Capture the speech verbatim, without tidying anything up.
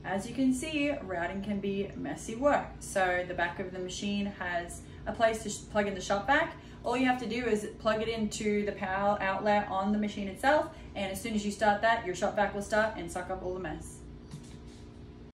As you can see, routing can be messy work. So the back of the machine has a place to plug in the shop vac. All you have to do is plug it into the power outlet on the machine itself, and as soon as you start that, your shop vac will start and suck up all the mess.